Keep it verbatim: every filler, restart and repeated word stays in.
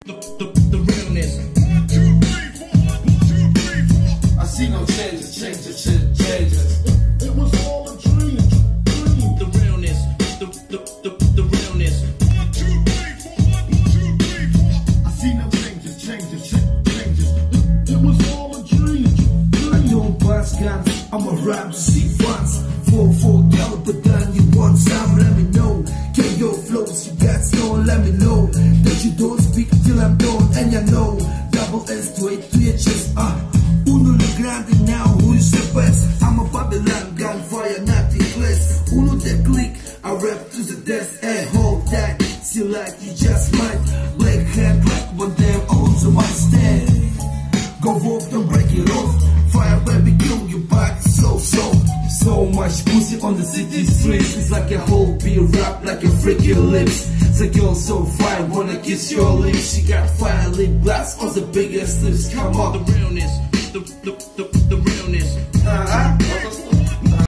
The, the, the realness. One, two, three, four. One, two, three, four. I see no changes, changes, changes, changes. It, it was all a dream, dream. The realness. The, the, the, the realness. One, two, three, four. One, two, three, four. I see no changes, changes, changes. It, it was all a dream, dream. I don't bust guns, I'm a rap to see fans. four four caliber gun, you want some, let me know. Get your flows, you got stone, let me know. That you don't speak till I'm done, and you know. Double S to eight to your chest, ah. Uh. Uno le grande now, who is the best? I'm a Babylon, gunfire, nothing less. Uno the click, I rap to the death, and hold that. See like you just might. Black hand, black one damn owns my stand. Go walk, don't break it off. Fire baby, kill you back, so so. So much pussy on the city streets. It's like a whole beer rap, like a freaky lips. The girl so fine, wanna kiss your lips. She got fire lip glass on the biggest lips. Come on, The realness.